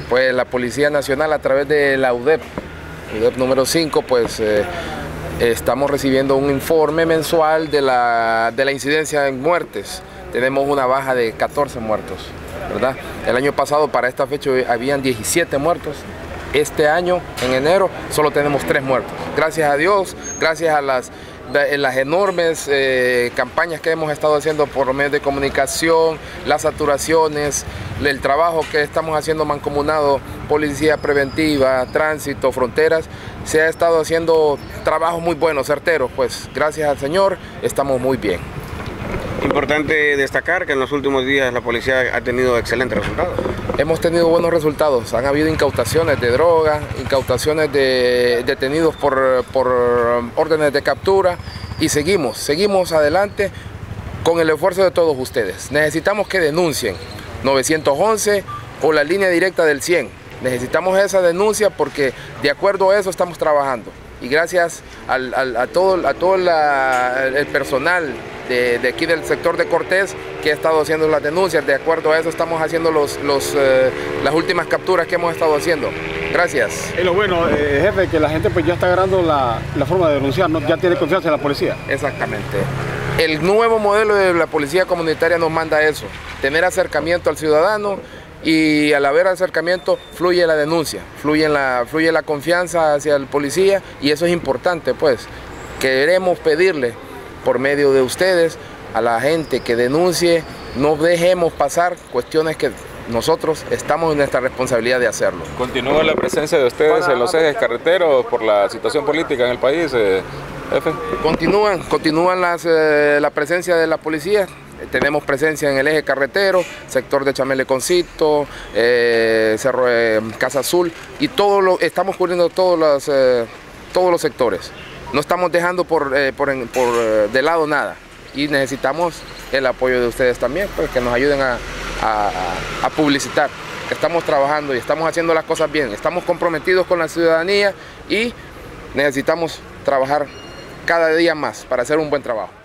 Pues la Policía Nacional, a través de la UDEP número 5, pues estamos recibiendo un informe mensual de la incidencia en muertes. Tenemos una baja de 14 muertos, ¿verdad? El año pasado para esta fecha habían 17 muertos. Este año, en enero, solo tenemos 3 muertos. Gracias a Dios, gracias a las enormes campañas que hemos estado haciendo por medios de comunicación, las saturaciones, el trabajo que estamos haciendo mancomunado, policía preventiva, tránsito, fronteras, se ha estado haciendo trabajos muy buenos, certeros, pues gracias al Señor estamos muy bien. Importante destacar que en los últimos días la policía ha tenido excelentes resultados. Hemos tenido buenos resultados, han habido incautaciones de droga, incautaciones de detenidos por órdenes de captura y seguimos adelante con el esfuerzo de todos ustedes. Necesitamos que denuncien 911 o la línea directa del 100. Necesitamos esa denuncia porque de acuerdo a eso estamos trabajando. Y gracias a todo el personal de aquí del sector de Cortés que ha estado haciendo las denuncias, de acuerdo a eso estamos haciendo las últimas capturas que hemos estado haciendo. Gracias. Y lo bueno, jefe, que la gente pues ya está agarrando la forma de denunciar, ¿no? Ya tiene confianza en la policía. Exactamente. El nuevo modelo de la policía comunitaria nos manda eso, tener acercamiento al ciudadano. Y al haber acercamiento fluye la denuncia, fluye la confianza hacia el policía y eso es importante, pues. Queremos pedirle por medio de ustedes a la gente que denuncie, no dejemos pasar cuestiones que nosotros estamos en nuestra responsabilidad de hacerlo. ¿Continúa la presencia de ustedes en los ejes carreteros por la situación política en el país, jefe? Continúan la presencia de la policía. Tenemos presencia en el eje carretero, sector de Chameleconcito, Cerro Casa Azul y estamos cubriendo todos los sectores. No estamos dejando de lado nada y necesitamos el apoyo de ustedes también, pues, que nos ayuden a publicitar. Estamos trabajando y estamos haciendo las cosas bien, estamos comprometidos con la ciudadanía y necesitamos trabajar cada día más para hacer un buen trabajo.